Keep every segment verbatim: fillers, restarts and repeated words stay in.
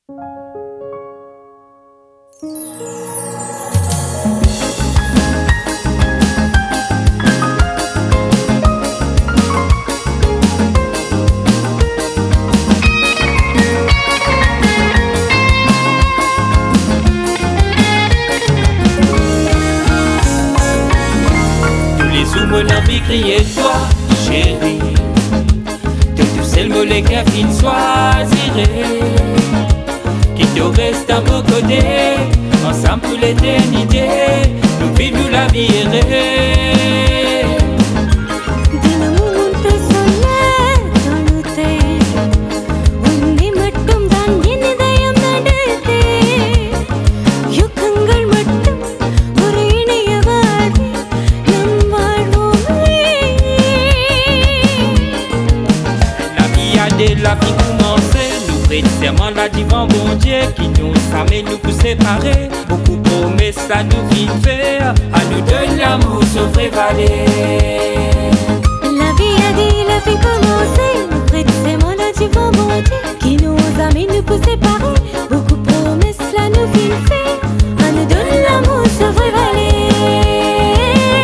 Mon envie crier toi, chérie, de tous ces mots les cafines choisirait, qui te reste à vos côtés, ensemble pour l'éternité, nous vivons la vie rêve. La vie commençait, nous prêtons serment là devant bon Dieu qui nous amène nous pour séparer. Beaucoup promesses ça nous vit faire, à nous donner l'amour sur vraie vallée. La vie a dit, la vie commençait, nous prêtons serment là devant bon Dieu qui nous amène nous pour séparer. Beaucoup promesses là nous vit faire, à nous donner l'amour sur vraie vallée.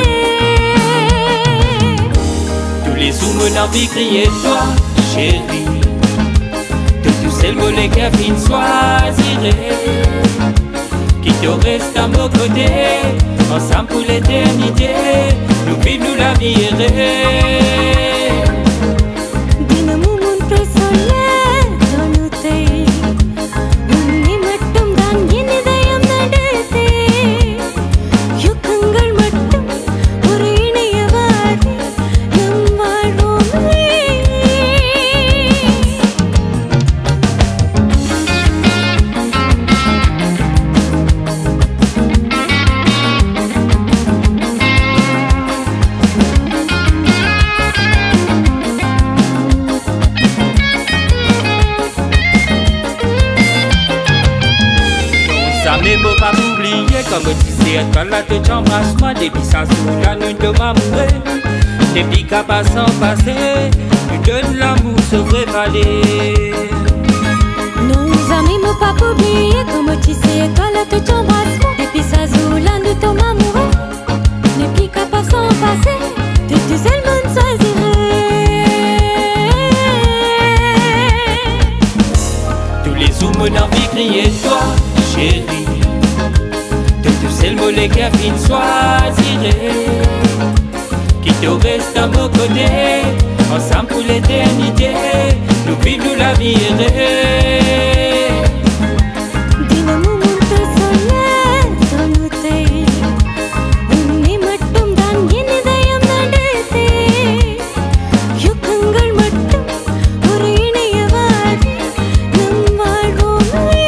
Tous les sous mon envie crier toi, chérie, c'est le volet cafine choisirait, qui te reste à vos côtés, ensemble pour l'éternité, nous vivons la vie rêve. Dina mumun soleil donute, unni mattum dan yeni dayam nadete, yukangal mattum oru inayavadi nam vaazhume. Mais faut pas m'oublier comme tu sais, quand là te t'embrasse moi, depuis ça sous la nuit de m'amourer. Depuis qu'à pas sans passer, tu donnes l'amour sur vraie vallée. Nos amis m'ont pas oublié comme tu sais, quand là te t'embrasse moi, depuis ça sous la nuit de m'amourer. Depuis qu'à pas sans passer, tu te sais le monde choisirait. Tous les sous mon envie crier toi, chérie, de tous ces mots les cafines choisirait, qui te reste à vos côtés, ensemble pour l'éternité, nous vivons la vie rêve. Dina mumun soleil donute, unni mattum dan yeni dayam nadete, yukangal mattum oru inayavadi nam vaazhume.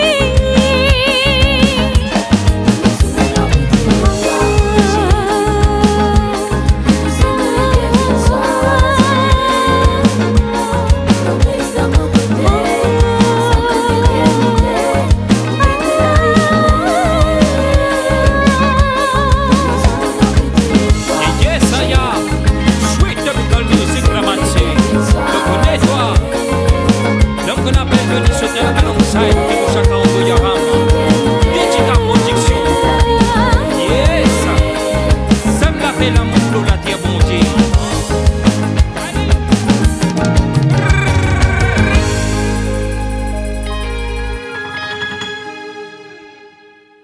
Alongside